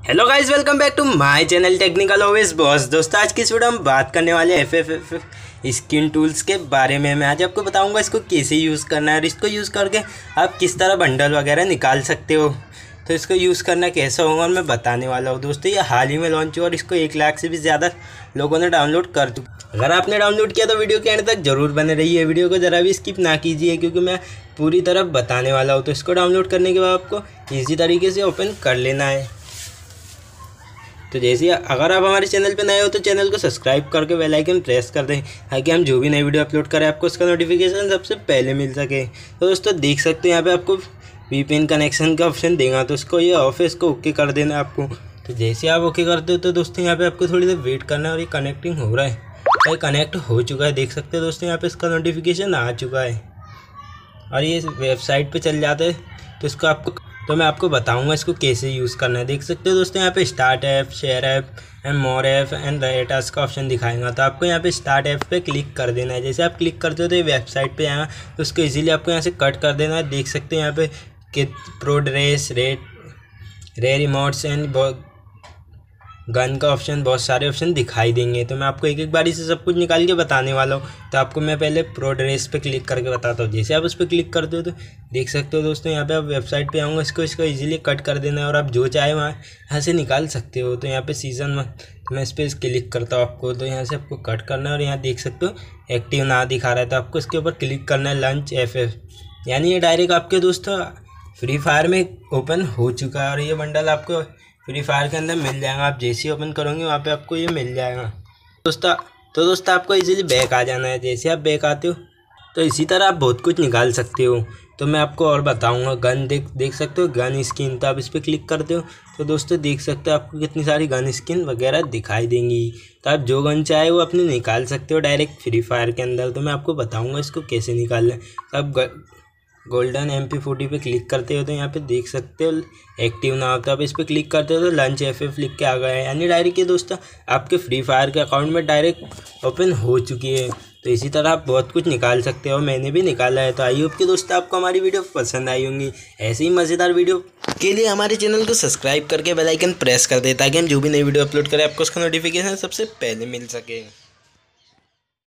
Hello guys, welcome back to my channel technical always boss. दोस्तों, आज की इस वीडियो में बात करने वाले एफएफ स्किन टूल्स के बारे में। मैं आज आपको बताऊंगा इसको कैसे यूज़ करना है और इसको यूज़ करके आप किस तरह बंडल वगैरह निकाल सकते हो। तो इसको यूज़ करना कैसा होगा और मैं बताने वाला हूँ। दोस्तों, ये हाल ही में लॉन्च हुआ और इसको 1 लाख से भी ज़्यादा लोगों ने डाउनलोड कर चुका। अगर आपने डाउनलोड किया तो वीडियो के एंड तक जरूर बने रहिए। वीडियो को ज़रा भी स्किप ना कीजिए क्योंकि मैं पूरी तरह बताने वाला हूँ। तो इसको डाउनलोड करने के बाद आपको ईजी तरीके से ओपन कर लेना है। तो जैसे अगर आप हमारे चैनल पर नए हो तो चैनल को सब्सक्राइब करके बेल आइकन प्रेस कर दें ताकि हम जो भी नई वीडियो अपलोड करें आपको उसका नोटिफिकेशन सबसे पहले मिल सके। तो दोस्तों, देख सकते हैं यहाँ पे आपको VPN कनेक्शन का ऑप्शन देगा, तो इसको ये ऑफ है, इसको ओके कर देना है आपको। तो जैसे आप ओके करते हो तो दोस्तों यहाँ पे आपको थोड़ी देर वेट करना है और ये कनेक्टिंग हो रहा है। ये कनेक्ट हो चुका है, देख सकते हो दोस्तों यहाँ पे इसका नोटिफिकेशन आ चुका है और ये वेबसाइट पे चल जाता है। तो मैं आपको बताऊंगा इसको कैसे यूज़ करना है। देख सकते हो दोस्तों यहाँ पे start app, share app and more app and rate us का ऑप्शन दिखाएगा। तो आपको यहाँ पे स्टार्ट ऐप पे क्लिक कर देना है। जैसे आप क्लिक करते हो तो ये वेबसाइट पे आएगा, तो उसको इजीली आपको यहाँ से कट कर देना है। देख सकते हैं यहाँ पे कि pro dress, rare emotes and gun का ऑप्शन, बहुत सारे ऑप्शन दिखाई देंगे। तो मैं आपको एक एक बारी से सब कुछ निकाल के बताने वाला हूँ। तो आपको मैं पहले प्रो ड्रेस पे क्लिक करके बताता हूँ। जैसे आप उस पर क्लिक करते हो तो देख सकते हो दोस्तों यहाँ पे आप वेबसाइट पे आऊँगा, इसको इजीली कट कर देना है और आप जो चाहे वहाँ यहाँ से निकाल सकते हो। तो यहाँ पे सीज़न 1 तो मैं इस पर क्लिक करता हूँ आपको। तो यहाँ से आपको कट करना है और यहाँ देख सकते हो एक्टिव ना दिखा रहा है, तो आपको इसके ऊपर क्लिक करना है लंच FF, यानी ये डायरेक्ट आपके दोस्तों फ्री फायर में ओपन हो चुका है और ये बंडल आपको फ्री फायर के अंदर मिल जाएगा। आप जैसे ही ओपन करोगे वहाँ पे आपको ये मिल जाएगा दोस्तों आपको इजीली बैक आ जाना है। जैसे आप बैक आते हो तो इसी तरह आप बहुत कुछ निकाल सकते हो। तो मैं आपको और बताऊंगा। गन देख सकते हो, गन स्किन। तो आप इस पर क्लिक करते हो तो दोस्तों देख सकते हो आपको कितनी सारी गन स्किन वगैरह दिखाई देंगी। तो आप जो गन चाहे वो अपने निकाल सकते हो डायरेक्ट फ्री फायर के अंदर। तो मैं आपको बताऊँगा इसको कैसे निकालना है। तो आप गोल्डन MP40 पे क्लिक करते हो तो यहाँ पे देख सकते हो एक्टिव ना हो, तो आप इस पर क्लिक करते हो तो लंच FF लिख के आ गया है, यानी डायरेक्ट ये दोस्तों आपके फ्री फायर के अकाउंट में डायरेक्ट ओपन हो चुकी है। तो इसी तरह आप बहुत कुछ निकाल सकते हो, मैंने भी निकाला है। तो आई होप कि दोस्तों आपको हमारी वीडियो पसंद आई होंगी। ऐसे ही मज़ेदार वीडियो के लिए हमारे चैनल को सब्सक्राइब करके बेल आइकन प्रेस कर दे ताकि हम जो भी नई वीडियो अपलोड करें आपको उसका नोटिफिकेशन सबसे पहले मिल सके।